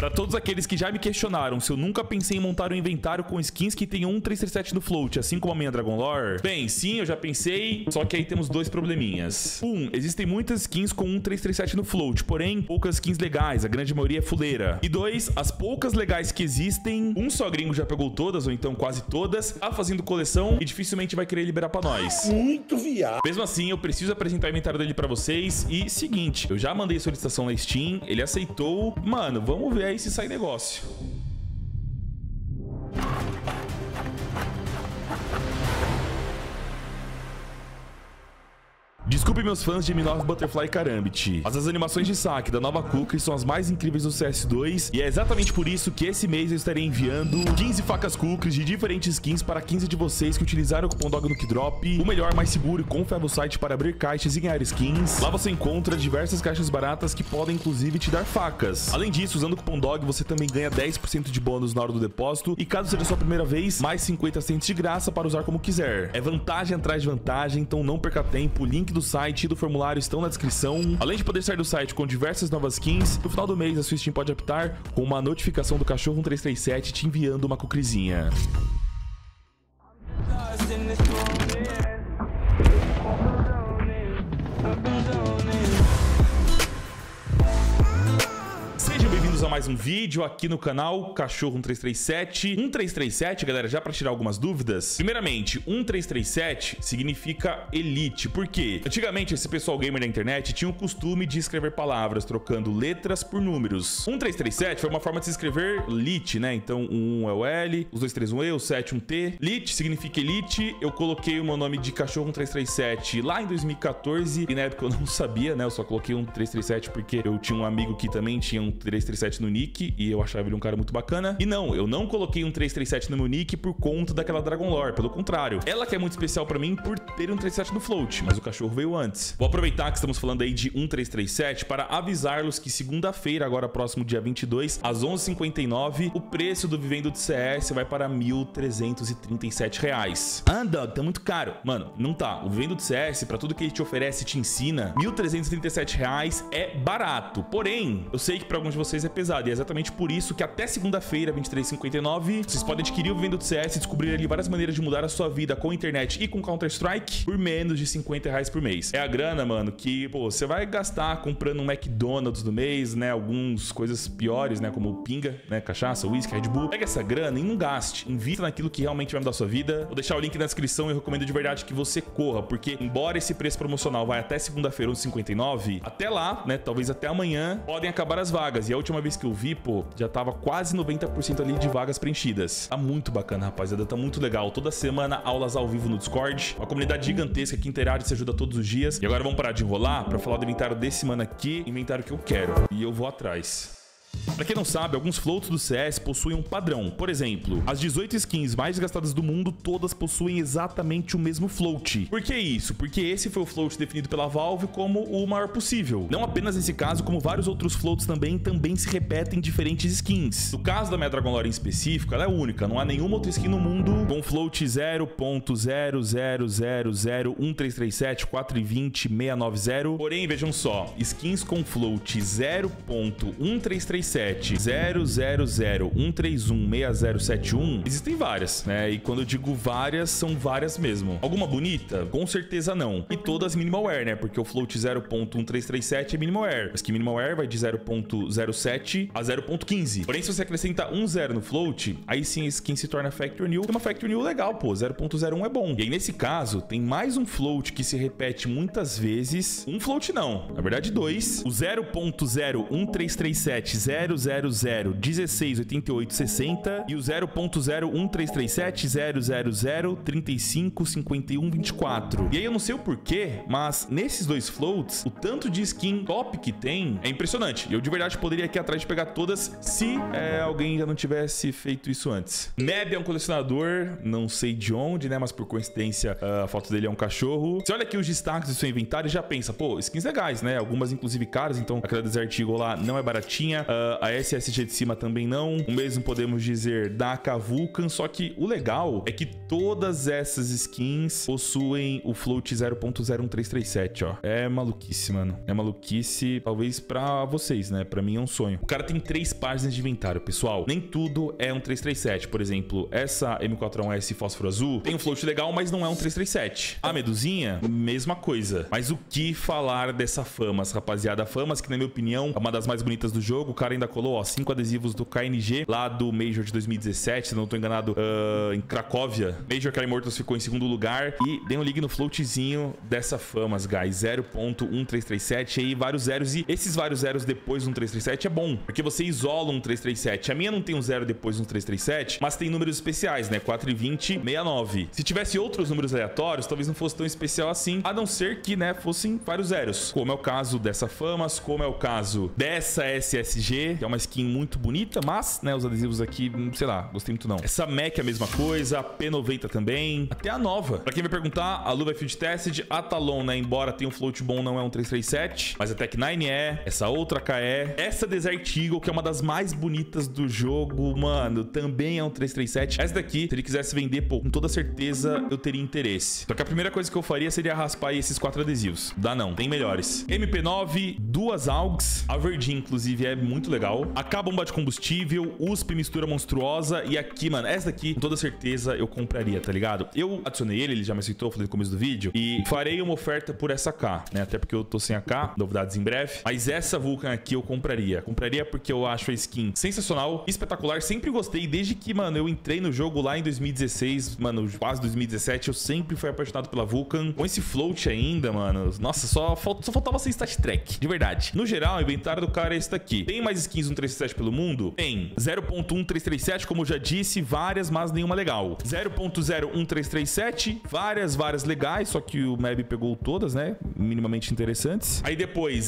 Pra todos aqueles que já me questionaram se eu nunca pensei em montar um inventário com skins que tenham 1337 no float, assim como a minha Dragon Lore. Bem, sim, eu já pensei, só que aí temos dois probleminhas. Existem muitas skins com 1337 no float, porém, poucas skins legais, a grande maioria é fuleira. E 2, as poucas legais que existem, um só gringo já pegou todas, ou então quase todas, tá fazendo coleção e dificilmente vai querer liberar pra nós. Muito viado. Mesmo assim, eu preciso apresentar o inventário dele pra vocês. E seguinte, eu já mandei solicitação na Steam, ele aceitou. Mano, vamos ver aí se sai negócio. Desculpe meus fãs de M9 Butterfly Karambit, mas as animações de saque da nova Kukri são as mais incríveis do CS2 e é exatamente por isso que esse mês eu estarei enviando 15 facas Kukris de diferentes skins para 15 de vocês que utilizaram o cupom DOG no Keydrop, o melhor, mais seguro e confiável site para abrir caixas e ganhar skins. Lá você encontra diversas caixas baratas que podem inclusive te dar facas. Além disso, usando o cupom DOG você também ganha 10% de bônus na hora do depósito e caso seja sua primeira vez, mais 50 cents de graça para usar como quiser. É vantagem atrás de vantagem, então não perca tempo, o link do site e do formulário estão na descrição. Além de poder sair do site com diversas novas skins, no final do mês a sua Steam pode optar com uma notificação do Cachorro 1337 te enviando uma Kukrizinha. A mais um vídeo aqui no canal Cachorro 1337. 1337, galera, já para tirar algumas dúvidas. Primeiramente, 1337 significa elite. Por quê? Antigamente, esse pessoal gamer da internet tinha o costume de escrever palavras trocando letras por números. 1337 foi uma forma de se escrever lit, né? Então, o 1 é o L, os 2, 3, 1 E, o 7, um T. Lit significa elite. Eu coloquei o meu nome de Cachorro 1337 lá em 2014 e na época eu não sabia, né? Eu só coloquei 1337 porque eu tinha um amigo que também tinha 1337 no nick e eu achava ele um cara muito bacana. E não, eu não coloquei 1337 no meu nick por conta daquela Dragon Lore, pelo contrário. Ela que é muito especial pra mim por ter 1337 no float, mas o cachorro veio antes. Vou aproveitar que estamos falando aí de 1337 para avisá-los que segunda-feira, agora próximo dia 22, às 11h59, o preço do Vivendo de CS vai para R$ 1.337. Anda, tá muito caro. Mano, não tá. O Vivendo de CS, pra tudo que ele te oferece e te ensina, R$ 1.337 é barato. Porém, eu sei que pra alguns de vocês é pesado. E é exatamente por isso que até segunda-feira, 23h59, vocês podem adquirir o Vivendo do CS e descobrir ali várias maneiras de mudar a sua vida com a internet e com Counter-Strike por menos de R$50 por mês. É a grana, mano, que, pô, você vai gastar comprando um McDonald's no mês, né? Algumas coisas piores, né? Como pinga, né? Cachaça, whisky, Red Bull. Pega essa grana e não gaste. Invista naquilo que realmente vai mudar a sua vida. Vou deixar o link na descrição e eu recomendo de verdade que você corra, porque embora esse preço promocional vai até segunda-feira, 11h59, até lá, né? Talvez até amanhã, podem acabar as vagas. E a última vez que eu vi, pô, já tava quase 90% ali de vagas preenchidas. Tá muito bacana, rapaziada, tá muito legal. Toda semana, aulas ao vivo no Discord. Uma comunidade gigantesca que interage e se ajuda todos os dias. E agora vamos parar de enrolar pra falar do inventário desse mano aqui, inventário que eu quero. E eu vou atrás. Pra quem não sabe, alguns floats do CS possuem um padrão. Por exemplo, as 18 skins mais gastadas do mundo, todas possuem exatamente o mesmo float. Por que isso? Porque esse foi o float definido pela Valve como o maior possível. Não apenas nesse caso, como vários outros floats também se repetem em diferentes skins. No caso da minha Dragon Lore em específico, ela é única. Não há nenhuma outra skin no mundo com float 0.00001337420 Porém, vejam só, skins com float 0.133 00001316071 existem várias, né? E quando eu digo várias, são várias mesmo. Alguma bonita? Com certeza não. E todas minimalware, né? Porque o float 0.1337 é minimalware. Mas que minimalware vai de 0.07 a 0.15. Porém, se você acrescenta um zero no float, aí sim a skin se torna Factory New. É uma Factory New legal, pô. 0.01 é bom. E aí, nesse caso, tem mais um float que se repete muitas vezes. Um float não. Na verdade, dois. O 0.01337 000168860 e o 0.01337 000355124. E aí eu não sei o porquê, mas nesses dois floats, o tanto de skin top que tem é impressionante. E eu de verdade poderia aqui atrás de pegar todas se alguém já não tivesse feito isso antes. Meb é um colecionador, não sei de onde, né? Mas por coincidência a foto dele é um cachorro. Você olha aqui os destaques do seu inventário e já pensa, pô, skins legais, né? Algumas inclusive caras, então aquela Desert Eagle lá não é baratinha. a SSG de cima também não. O mesmo podemos dizer da AK Vulcan, só que o legal é que todas essas skins possuem o float 0.01337, ó. É maluquice, mano. É maluquice, talvez pra vocês, né? Pra mim é um sonho. O cara tem 3 páginas de inventário, pessoal. Nem tudo é um 337. Por exemplo, essa M4A1S fósforo azul tem um float legal, mas não é um 337. A Medusinha, mesma coisa. Mas o que falar dessa Famas, rapaziada? A Famas, que na minha opinião é uma das mais bonitas do jogo. O cara ainda colou, ó, 5 adesivos do KNG lá do Major de 2017, se não tô enganado, em Cracóvia. Major Cry Immortals ficou em segundo lugar. E dei um ligue no floatzinho dessa Famas, guys. 0.1337, aí vários zeros. E esses vários zeros depois de um 337 é bom, porque você isola um 337. A minha não tem um zero depois de um 337, mas tem números especiais, né? 420, 69. Se tivesse outros números aleatórios, talvez não fosse tão especial assim, a não ser que, né, fossem vários zeros. Como é o caso dessa Famas, como é o caso dessa SSG, que é uma skin muito bonita, mas, né, os adesivos aqui, sei lá, gostei muito não. Essa Mac é a mesma coisa, a P90 também, até a nova. Pra quem vai perguntar, a luva é field tested, a Talon, né, embora tenha um float bom, não é um 337, mas a Tech 9 é, essa outra KE, essa Desert Eagle, que é uma das mais bonitas do jogo, mano, também é um 337. Essa daqui, se ele quisesse vender, pô, com toda certeza eu teria interesse. Só que a primeira coisa que eu faria seria raspar aí esses 4 adesivos. Dá não, tem melhores. MP9, 2 AUGs, a Verdinha, inclusive, é muito legal. AK bomba de combustível, USP mistura monstruosa, e aqui, mano, essa daqui, com toda certeza eu compraria, tá ligado? Eu adicionei ele já me aceitou, falei no começo do vídeo, e farei uma oferta por essa AK, né? Até porque eu tô sem AK, novidades em breve. Mas essa Vulcan aqui eu compraria. Compraria porque eu acho a skin sensacional, espetacular. Sempre gostei, desde que, mano, eu entrei no jogo lá em 2016, mano, quase 2017, eu sempre fui apaixonado pela Vulcan. Com esse float ainda, mano, nossa, só faltava ser stat track, de verdade. No geral, o inventário do cara é esse daqui. Tem mais skins 137 pelo mundo? Tem. 0.1337, como eu já disse, várias, mas nenhuma legal. 0.01337, várias legais, só que o Meb pegou todas, né? Minimamente interessantes. Aí depois,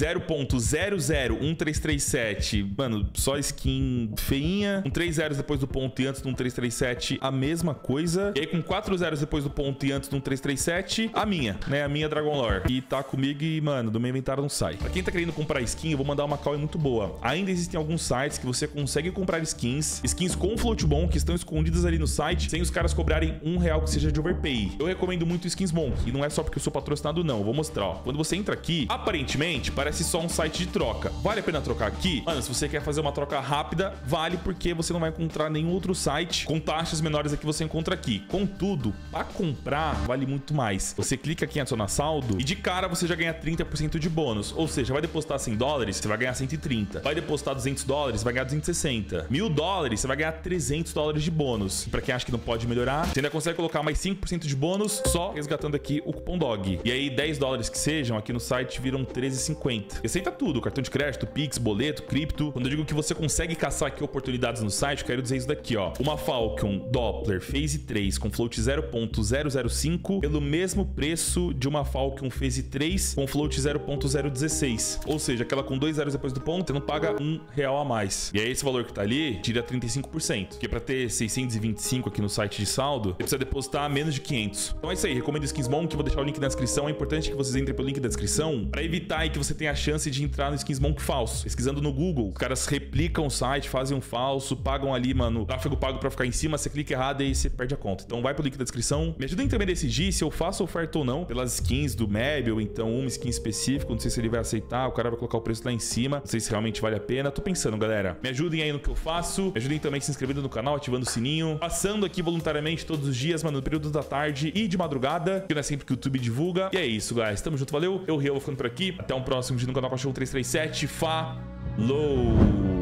0.001337, mano, só skin feinha. Com 3 zeros depois do ponto e antes de um 337, a mesma coisa. E aí com 4 zeros depois do ponto e antes de um 337, a minha, né? A minha Dragon Lore. E tá comigo e, mano, do meu inventário não sai. Pra quem tá querendo comprar skin, eu vou mandar uma call muito boa. Ainda existem alguns sites que você consegue comprar skins com float bom, que estão escondidas ali no site, sem os caras cobrarem R$1 que seja de overpay. Eu recomendo muito Skins Monk, e não é só porque eu sou patrocinado não, eu vou mostrar, ó. Quando você entra aqui, aparentemente, parece só um site de troca. Vale a pena trocar aqui? Mano, se você quer fazer uma troca rápida, vale, porque você não vai encontrar nenhum outro site com taxas menores a que você encontra aqui. Contudo, para comprar, vale muito mais. Você clica aqui em adicionar saldo e de cara você já ganha 30% de bônus. Ou seja, vai depositar $100, você vai ganhar 130. Vai depositar $200, vai ganhar 260. $1.000, você vai ganhar $300 de bônus. Pra quem acha que não pode melhorar, você ainda consegue colocar mais 5% de bônus só resgatando aqui o cupom DOG. E aí $10 que sejam aqui no site viram $13,50. E aceita tudo, cartão de crédito, Pix, boleto, cripto. Quando eu digo que você consegue caçar aqui oportunidades no site, eu quero dizer isso daqui, ó. Uma Falcon Doppler Phase 3 com float 0.005 pelo mesmo preço de uma Falcon Phase 3 com float 0.016. Ou seja, aquela com 2 zeros depois do ponto, você não paga R$1 a mais. E aí esse valor que tá ali, tira 35%. Porque pra ter 625 aqui no site de saldo, você precisa depositar menos de 500. Então é isso aí, recomendo Skins Monk, vou deixar o link na descrição. É importante que vocês entrem pelo link da descrição pra evitar aí que você tenha a chance de entrar no Skins Monk falso. Pesquisando no Google, os caras replicam o site, fazem um falso, pagam ali, mano, tráfego pago pra ficar em cima, você clica errado e aí você perde a conta. Então vai pro link da descrição. Me ajudem também a decidir se eu faço oferta ou não pelas skins do Meb, ou então uma skin específica, não sei se ele vai aceitar, o cara vai colocar o preço lá em cima, não sei se realmente vale a pena. Tô pensando, galera. Me ajudem aí no que eu faço, me ajudem também se inscrevendo no canal, ativando o sininho, passando aqui voluntariamente todos os dias, mano, no período da tarde e de madrugada, que não é sempre que o YouTube divulga. E é isso, guys. Tamo junto, valeu. Eu, Rio, vou ficando por aqui. Até um próximo vídeo no canal Cachorro 337. Falou!